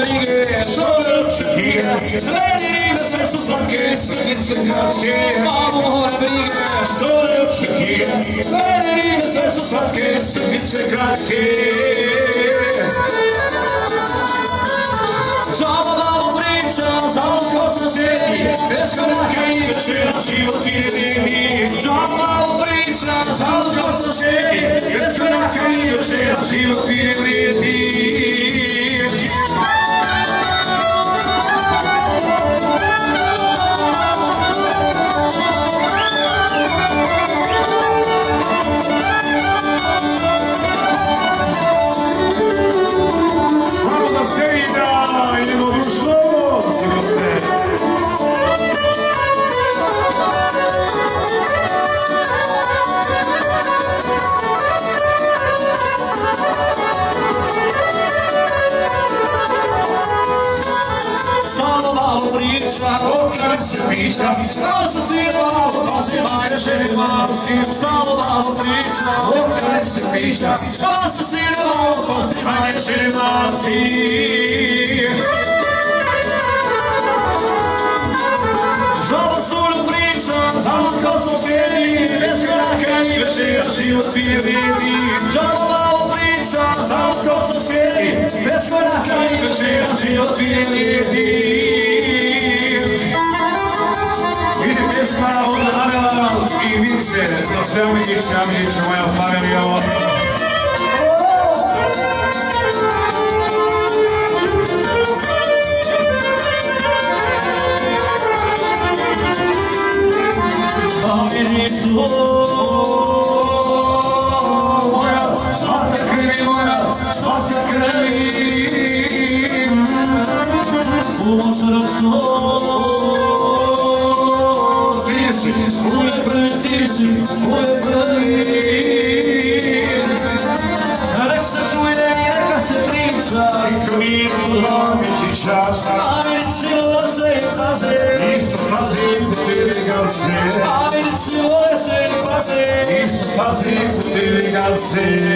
brige, što lepše knjige, meni ribe sve su slatke, srdice kratke. Mamo brige, što lepše knjige, meni ribe sve su slatke, srdice kratke. Žaba babo priča, zavod ko sam sjeti, bez koraka i večera život mi ne vidi. Žaba babo priča, zavod ko sam sjeti, bez koraka i večera život mi ne vrijedi. Okrem se piša, stalo se sviralo, pa se majde šerima usim. Stalo malo priča, okrem se piša, stalo se sviralo, pa se majde šerima usim. Žalo sulu priča, zavod ko sam sjedi, bez koraka i večera život mi ne vidi. Žalo malo priča, zavod ko sam sjedi, bez koraka i večera život mi ne vidi. Ide pjesma od Anela i Vince, za sve Amilića, moja familija. Amiliću, moja slatka krvi, moja slatka krvi, u mom srcu. Uvijek pretisi, uvijek prvi. Nek se čuje, neka se priča, i krivu lomići čaš. Amilići loze i paze, isto pazi putili ga se. Amilići loze i paze, isto pazi putili ga se.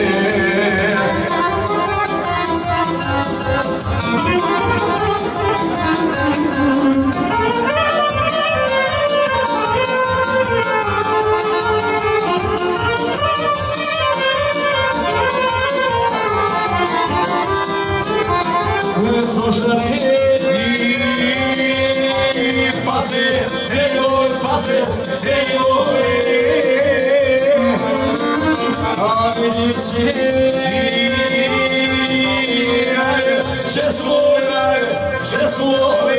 Paze, Señor, Amilići, Jesús,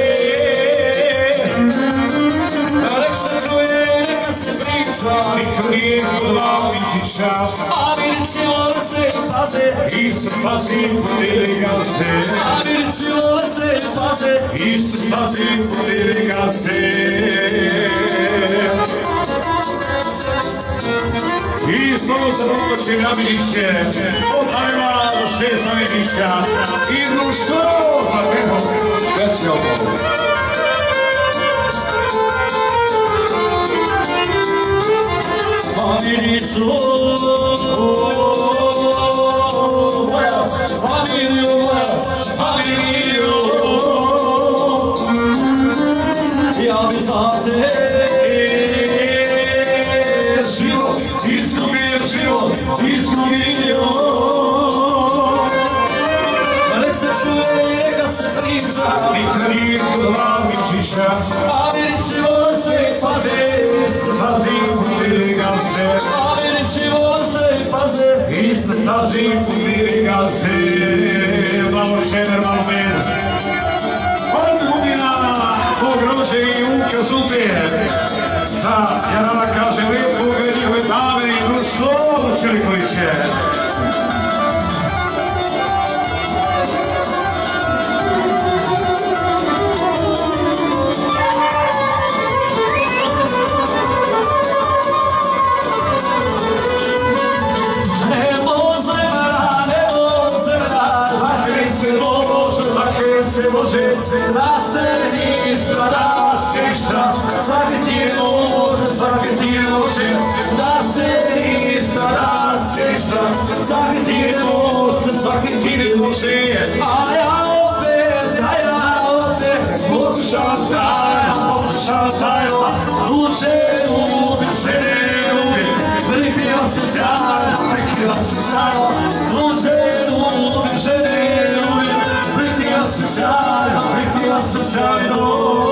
nek se čuje, neka se priča, i krivu lomići čaš. Amilići loze i paze, isto pazi putili ga se. Amilići loze i paze, isto pazi putili ga se. I slovo se potoči Amiliće, od Anela do 6 Amilića i društvo za pehom Veselom. Amiliću, moja familiju, ja bi za te život izgubio. Nek se čuje, neka se priča, i krivu lomići čaš. Amilići loze i paze, pazi putili ga se. Amilići loze i paze, isto pazi putili ga se. Malo čemer, malo bez. Od Gubina, pogrože i uke zube. Za Jarana kaže lijepo, njihove dame i društvo Čelikoviće. Može da se ništa, da se ništa, svaki ti ne može, da se ništa, da se ništa, svaki ti ne može, a ja opet pokušao tajno, duše ljubi, žene ljubi, prikrila se sjajno, prikrila se sjajno, duše ljubi, žene ljubi, prikrila se sjajno, prikrila se sjajno.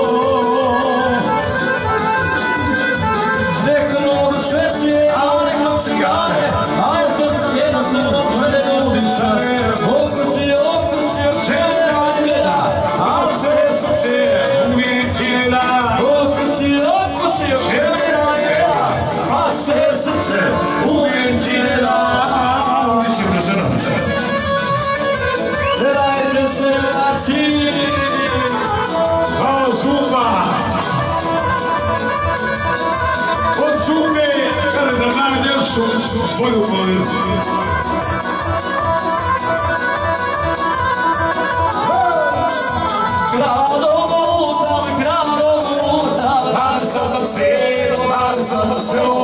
Neko mogu sveće, a neko cigare, a ja sad sam jednostavno žene ljubičare. Okusi, žene gleda, a sve srce uvijek ti da. Okusi, žene gleda, a sve srce uvijek ti da. Dajte se naći, kao zuba. Od zube, kada da najdem svoju policiju. Gradom lutam, dansa za selo, dansa za selo,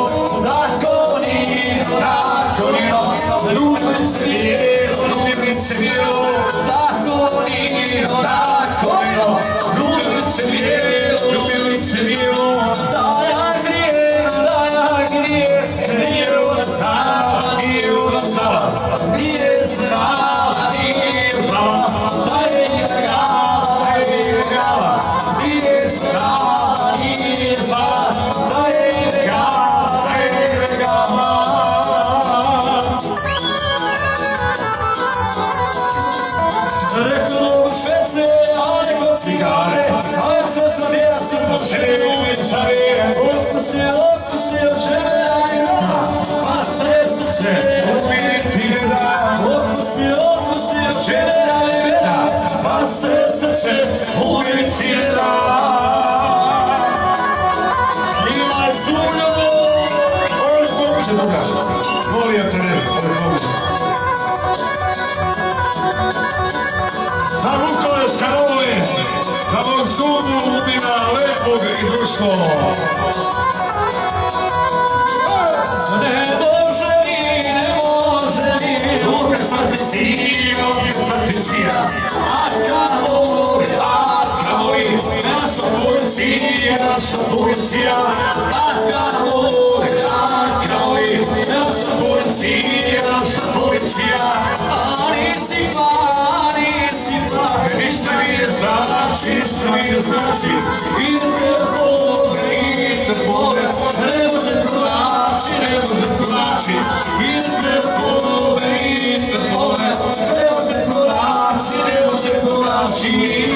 Dakonino, ljubim se bijelo, ljubim se bijelo, Dakonino, ljubim se bijelo, ljubim se bijelo, da ja grijem, nije ona Sava, nije ona Sava, nije Sava, nije Sava, da je ilegala, nije Sava, nije Sava, da je ilegala, Reklo u švece, a neko cigare, a ja sve sam ja srno žene ljubičare. Okusi, žene gleda, a sve srce uvijek ti da. Okusi, žene gleda, a sve srce uvijek ti da. Imaj sunjo, ovo pomože Boga. Volio te ne, ovo pomože. Za Vukovarske Karole, za mog sudu ubina lepog i društvo. Ne može mi, Luka Svanticira, Arka moj, naša policija, Arka moj, naša policija, a nisi pa, ništa mi ne znači, idete Boga, ne može pronaći, idete Boga, ne može pronaći.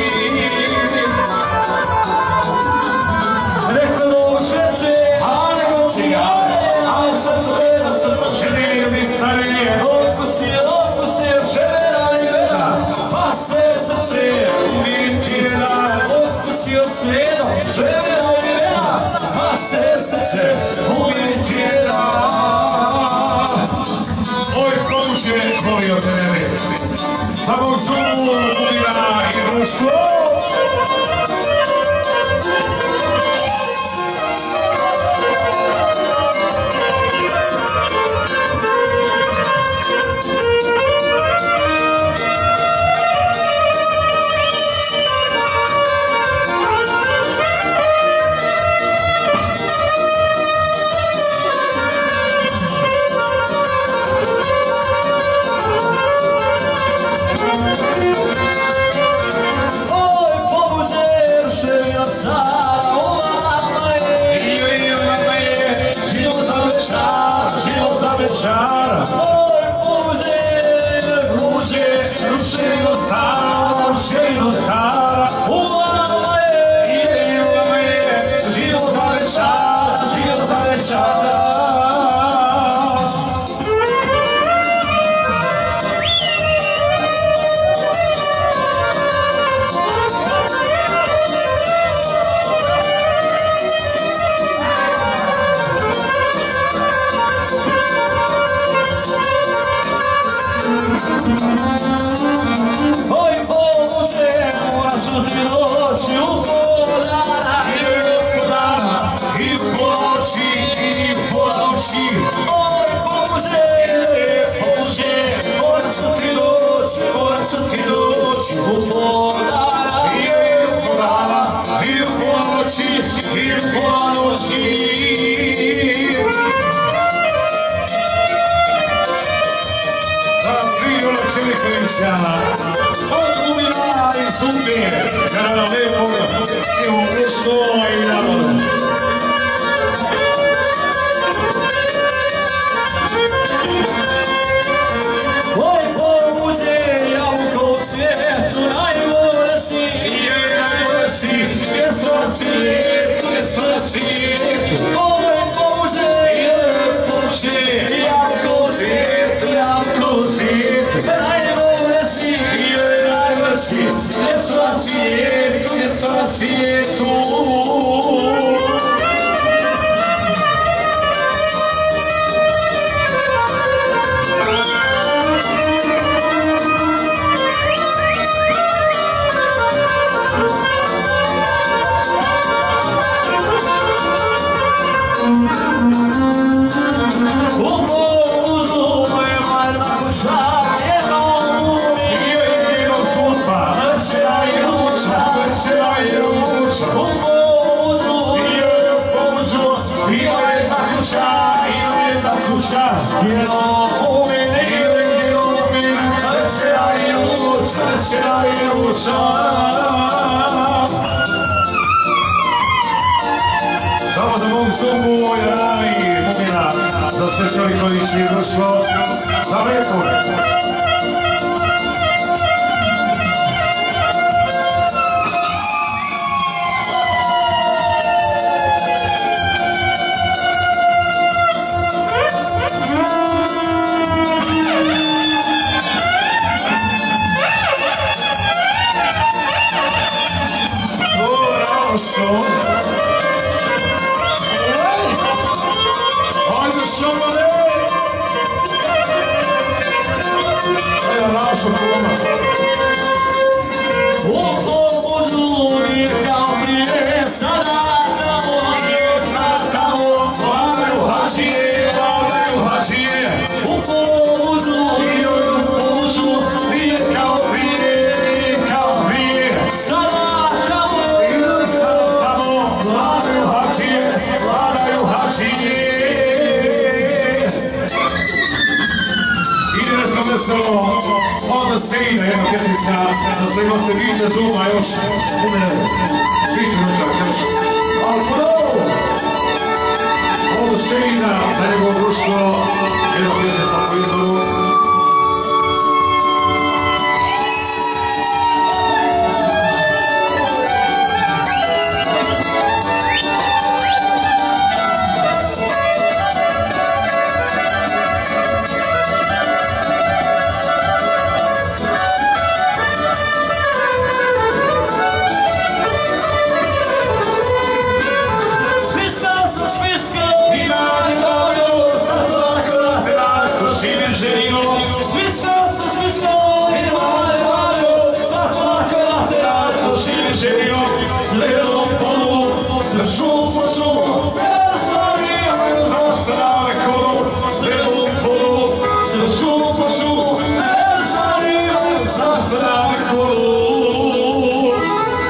Reklo u šveće, a neko cigare, a sad su jedna crno žene ljubičare. Okusi, žene gleda, pa sve srce uvijek ti da. Okusi, žene gleda, pa sve srce uvijek ti da. Oj, komuže, volio te ne, za mog sudu ubina i društvo. Oj, pobuđe Čelikovića, od Lumina i Sumbe, Karana Lepog, i Upusto i Navoda. Oj, pobuđe, jabuko u svijetu, najbolje si. Najbolje si, mjesto na svijetu, mjesto na svijetu. Oj, pobuđe, jabuko u svijetu, jabuko u svijetu. najbolje si. Najbolje si, mjesto na svijetu, mjesto na svijetu. Samo za mog Sumbu i Mumina, za sve Čelikovići i društvo, za Lepog. Ajde šamare! Ajde naša kolona! U pobuđu mir kao prije, sada tamo, Vladaju hađije, vladaju hađije! u pobuđu Nije kao prije, kao prije! sada tamo. Vladaju hađije, vladaju hađije! Interesno veselo, onda Sejna, jedna pjesmica, za sve goste Viće Zuma još, Viće Zuma još, ali prvo, onda Sejna, za njegovo društvo, jedna pjesmica po izboru.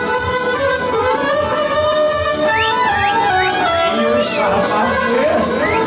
Yes.